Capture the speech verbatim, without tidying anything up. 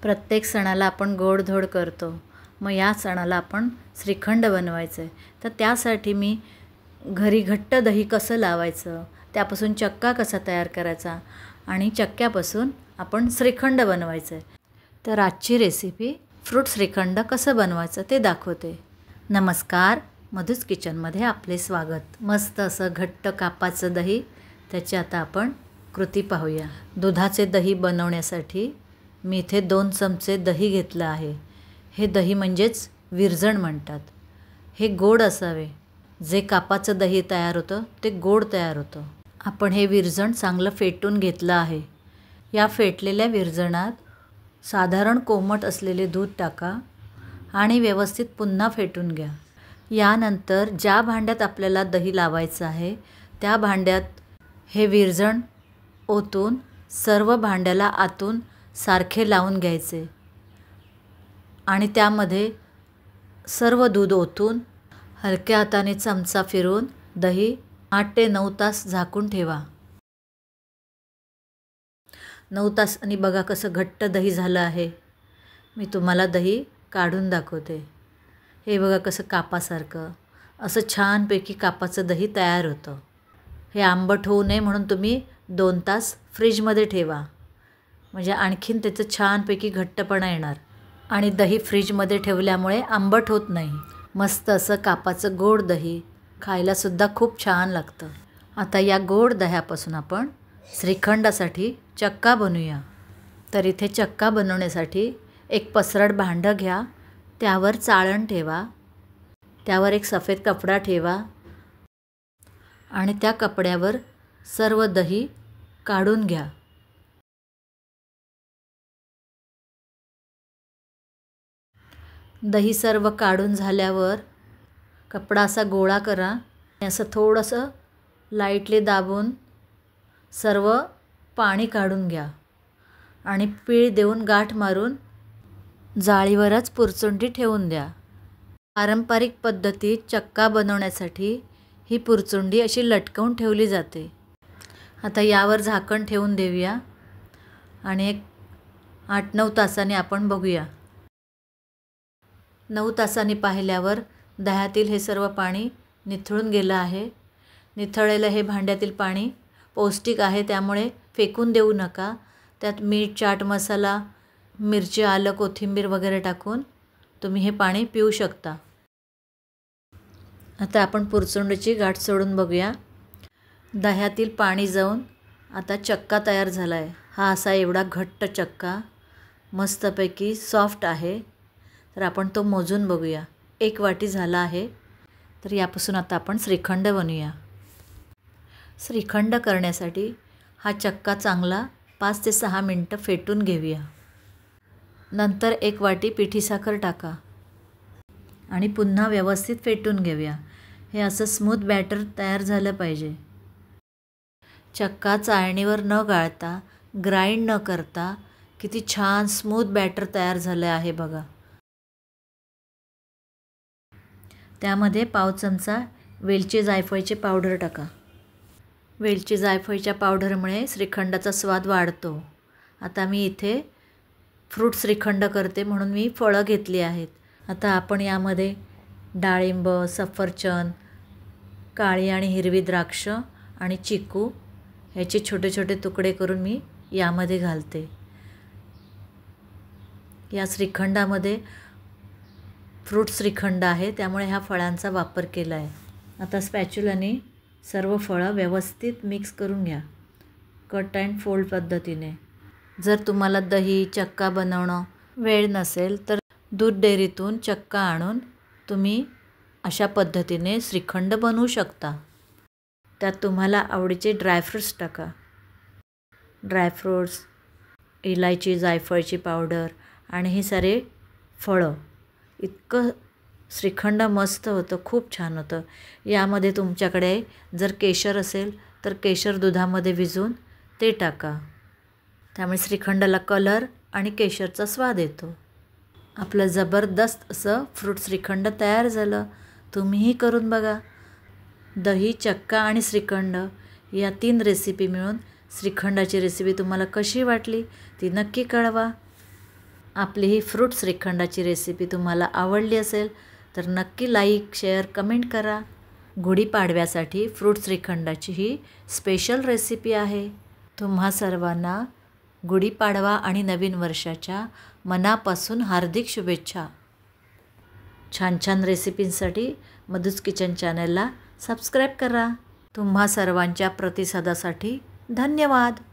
प्रत्येक सणाला आपण गोडधोड करतो. मग या सणाला आपण श्रीखंड बनवायचं आहे. तर त्यासाठी मी घरी घट्ट दही कसं लावायचं, त्यापासून चक्का कसा तयार करायचा आणि चक्क्यापासून आपण श्रीखंड बनवायचं आहे. तर आजची रेसिपी फ्रूट श्रीखंड कसं बनवायचं ते दाखवते. नमस्कार, मधुस किचनमध्ये आपले स्वागत. मस्त असं घट्ट कापाचं दही, त्याची आता आपण कृती पाहूया. दुधाचे दही बनवण्यासाठी मी इथे दोन चमचे दही घेतलं आहे. हे दही म्हणजेच विरजण म्हणतात. हे गोड असावे. जे कापाचं दही तयार होतं ते गोड तयार होतं. आपण हे विरजण चांगलं फेटून घेतलं आहे. या फेटलेल्या विरजणात साधारण कोमट असलेले दूध टाका आणि व्यवस्थित पुन्हा फेटून घ्या. यानंतर ज्या भांड्यात आपल्याला दही लावायचं आहे त्या भांड्यात हे विरजण ओतून सर्व भांड्याला आतून सारखे लावून घ्यायचे आणि त्यामध्ये सर्व दूध ओतून हलक्या हाताने चमचा फिरवून दही आठ ते नऊ तास झाकून ठेवा. नऊ तासांनी बघा कसं घट्ट दही झालं आहे. मी तुम्हाला दही काढून दाखवते. हे बघा कसं कापासारखं असं छानपैकी कापाचं दही तयार होतं. हे आंबट होऊ नये म्हणून तुम्ही दोन तास फ्रीजमध्ये ठेवा, म्हणजे आणखीन त्याचं छानपैकी घट्टपणा येणार. आणि दही फ्रीजमध्ये ठेवल्यामुळे आंबट होत नाही. मस्त असं कापाचं गोड दही खायलासुद्धा खूप छान लागतं. आता या गोड दह्यापासून आपण श्रीखंडासाठी चक्का बनवूया. तर इथे चक्का बनवण्यासाठी एक पसरट भांडं घ्या. त्यावर चाळण ठेवा. त्यावर एक सफेद कपडा ठेवा आणि त्या कपड्यावर सर्व दही काढून घ्या. दही सर्व काढून झाल्यावर कपडा असा गोळा करा आणि असं थोडंसं लाईटली दाबून सर्व पाणी काढून घ्या आणि पीळ देऊन गाठ मारून जाळीवरच पुरचुंडी ठेवून द्या. पारंपरिक पद्धतीत चक्का बनवण्यासाठी ही पुरचुंडी अशी लटकवून ठेवली जाते. आता यावर झाकण ठेवून देऊया आणि एक आठ नऊ तासांनी आपण बघूया. नऊ तासांनी पाहिल्यावर दह्यातील हे सर्व पाणी निथळून गेलं आहे. निथळलेलं हे भांड्यातील पाणी पौष्टिक आहे, त्यामुळे फेकून देऊ नका. त्यात मीठ, चाट मसाला, मिरची, आलं, कोथिंबीर वगैरे टाकून तुम्ही हे पाणी पिऊ शकता. आता आपण पुरचुंडीची गाठ सोडून बघूया. दह्यातील पाणी जाऊन आता चक्का तयार झाला आहे. हा असा एवढा घट्ट चक्का मस्तपैकी सॉफ्ट आहे. तर आपण तो मोजून बघूया. एक वाटी झाला आहे. तर यापासून आता आपण श्रीखंड बनवूया. श्रीखंड करण्यासाठी हा चक्का चांगला पाच ते सहा मिनटं फेटून घेऊया. नंतर एक वाटी पिठी साखर टाका आणि पुन्हा व्यवस्थित फेटून घेऊया. हे असं स्मूथ बॅटर तयार झालं पाहिजे. चक्का चाळणीवर न गाळता, ग्राइंड न करता किती छान स्मूथ बॅटर तयार झालं आहे बघा. त्यामध्ये पाव चमचा वेलची जायफळची पावडर टाका. वेलची जायफळच्या पावडरमुळे श्रीखंडाचा स्वाद वाढतो. आता मी इथे फ्रूट श्रीखंड करते म्हणून मी फळं घेतली आहेत. आता आपण यामध्ये डाळिंब, सफरचंद, काळी आणि हिरवी द्राक्ष आणि चिकू ह्याचे छोटे छोटे तुकडे करून मी यामध्ये घालते. या श्रीखंडामध्ये फ्रूट श्रीखंड आहे, त्यामुळे ह्या फळांचा वापर केला आहे. आता स्पॅच्युलाने सर्व फळं व्यवस्थित मिक्स करून घ्या, कट अँड फोल्ड पद्धतीने. जर तुम्हाला दही चक्का बनवणं वेळ नसेल तर दूध डेअरीतून चक्का आणून तुम्ही अशा पद्धतीने श्रीखंड बनवू शकता. त्यात तुम्हाला आवडीचे ड्रायफ्रूट्स टाका. ड्रायफ्रूट्स, इलायची, जायफळची पावडर आणि हे सारे फळं. इतकं श्रीखंड मस्त होतं, खूप छान होतं. यामध्ये तुमच्याकडे जर केशर असेल तर केशर दुधामध्ये भिजवून ते टाका. त्यामुळे श्रीखंडाला कलर आणि केशरचा स्वाद येतो. आपलं जबरदस्त असं फ्रूट श्रीखंड तयार झालं. तुम्हीही करून बघा. दही, चक्का आणि श्रीखंड या तीन रेसिपी मिळून श्रीखंडाची रेसिपी तुम्हाला कशी वाटली ती नक्की कळवा. आपली ही फ्रूट श्रीखंडाची रेसिपी तुम्हाला आवडली असेल तर नक्की लाईक शेअर कमेंट करा. गुढीपाडव्यासाठी फ्रूट श्रीखंडाची ही स्पेशल रेसिपी आहे. तुम्हा सर्वांना गुढीपाडवा आणि नवीन वर्षाच्या मनापासून हार्दिक शुभेच्छा. छान छान रेसिपींसाठी मधुस किचन चॅनलला सबस्क्राईब करा. तुम्हा सर्वांच्या प्रतिसादासाठी धन्यवाद.